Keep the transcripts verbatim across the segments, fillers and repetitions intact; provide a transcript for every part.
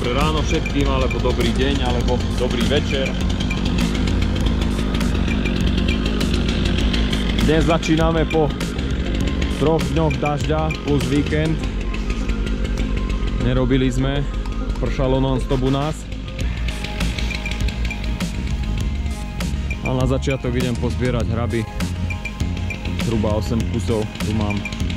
Dobré ráno všetkým, alebo dobrý deň, alebo dobrý večer. Dnes začíname po troch dňoch dažďa plus víkend. Nerobili sme, pršalo non-stop u nás. A na začiatok idem pozbierať hraby. Zhruba osem kusov tu mám.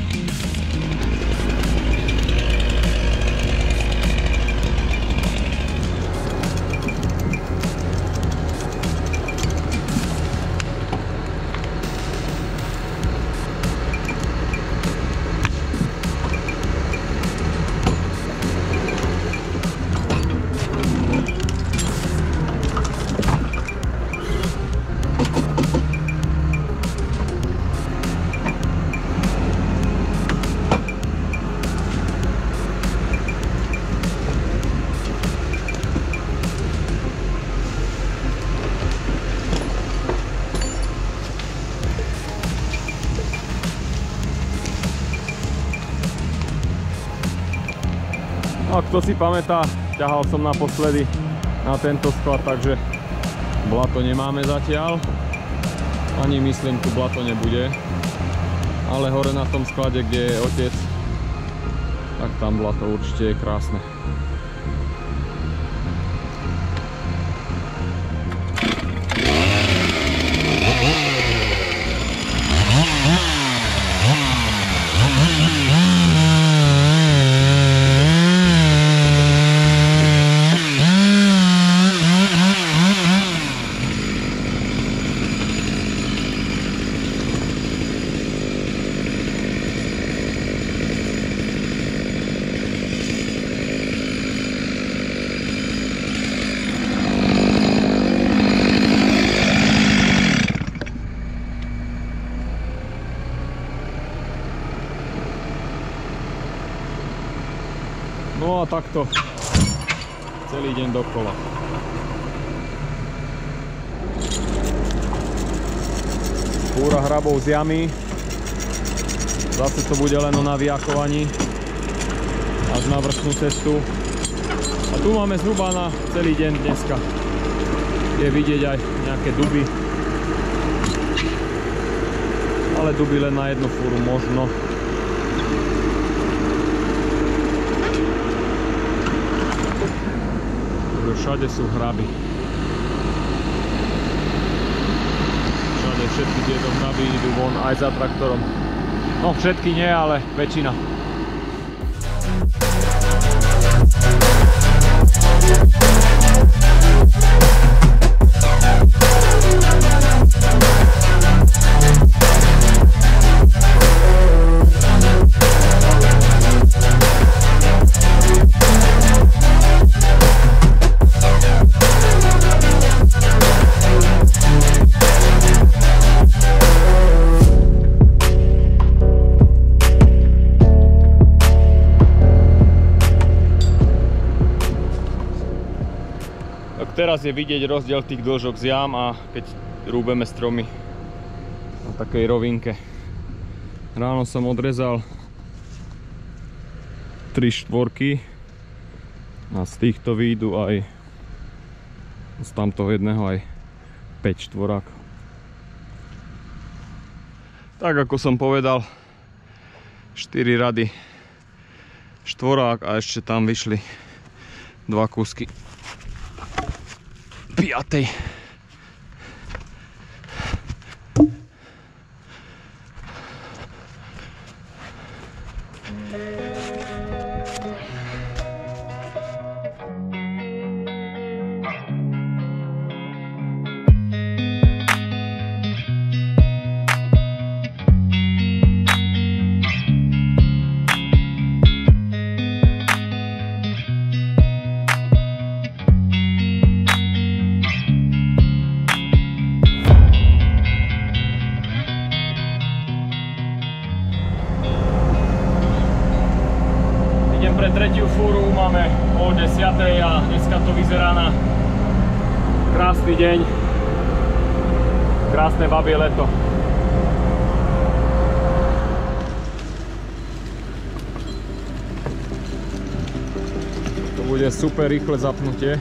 A kto si pamätá, ťahal som naposledy na tento sklad, takže blato nemáme zatiaľ. Ani myslím, tu blato nebude. Ale hore na tom sklade, kde je otec, tak tam blato určite je krásne. No a takto celý deň dokola. Fúra hrabov z jamy. Zase to bude len o navijakovaní až na vrchnú cestu. A tu máme zhruba na celý deň dneska. Je vidieť aj nejaké duby. Ale duby len na jednu fúru možno. Všade sú hraby. Všade všetky tieto hraby idú von aj za traktorom. No všetky nie, ale väčšina. Teraz je vidieť rozdiel tých dĺžok z jam a keď rúbeme stromy na takej rovinke. Ráno som odrezal tri štvorky a z týchto výjdu aj z tamtoho jedného aj päť štvorák. Tak ako som povedal, štyri rady štvorák a ešte tam vyšli dva kúsky piatej. Pre tretiu fúru máme pol desiatej a dneska to vyzerá na krásny deň, krásne babie leto. To bude super rýchle zapnutie.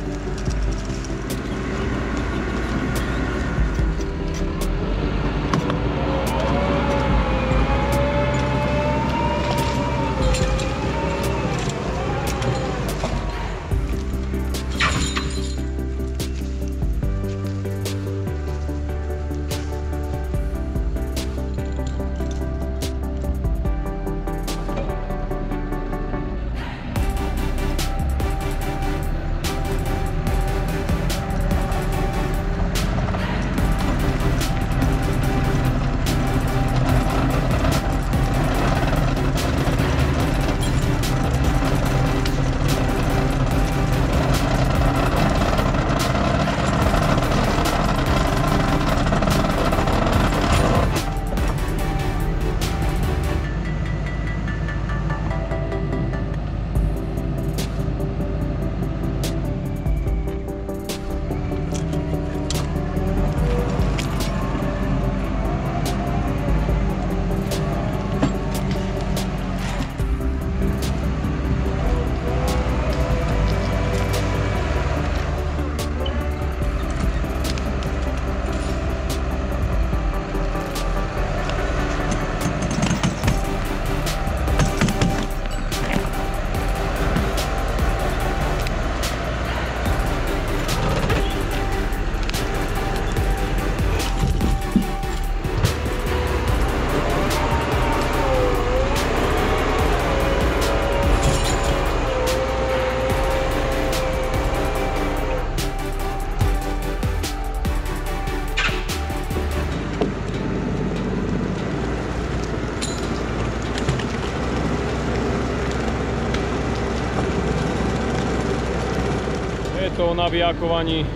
To o navijakovaní.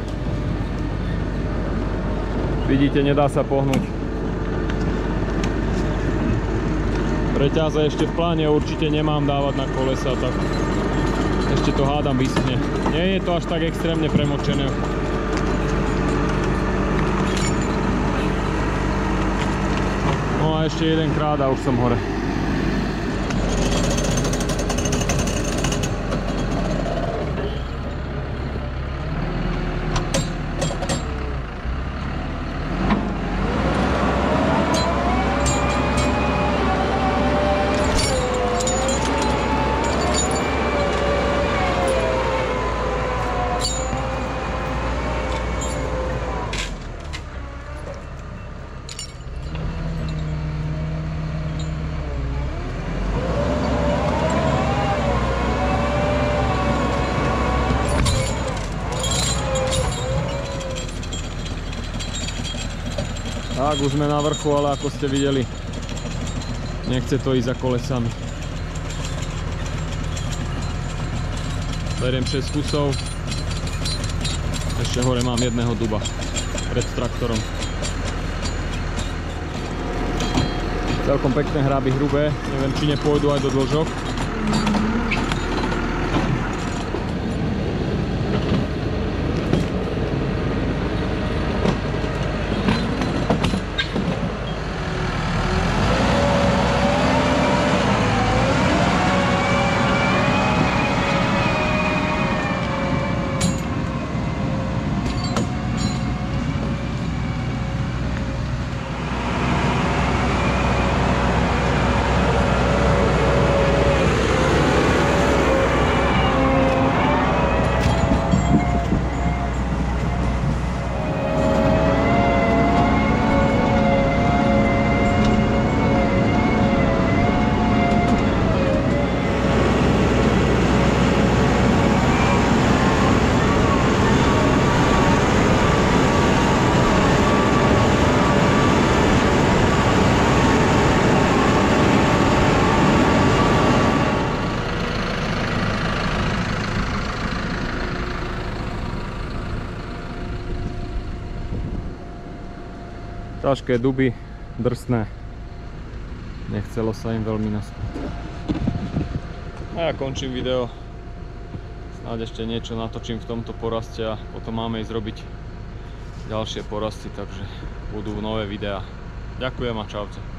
Vidíte, nedá sa pohnúť. Reťaze ešte v pláne určite nemám dávať na kolesa, tak ešte to hádam vyschne. Nie je to až tak extrémne premočené. No a ešte jedenkrát a už som hore. Tak, už sme na vrchu, ale ako ste videli, nechce to ísť za kolesami. Beriem šesť kusov. Ešte hore mám jedného duba pred traktorom. Celkom pekné hráby hrubé, neviem, či nepôjdu aj do dĺžok. Ťažké duby, drsné. Nechcelo sa im veľmi naspať. A ja končím video. Snáď ešte niečo natočím v tomto poraste a potom máme ísť robiť ďalšie porasty, takže budú nové videá. Ďakujem a čaute.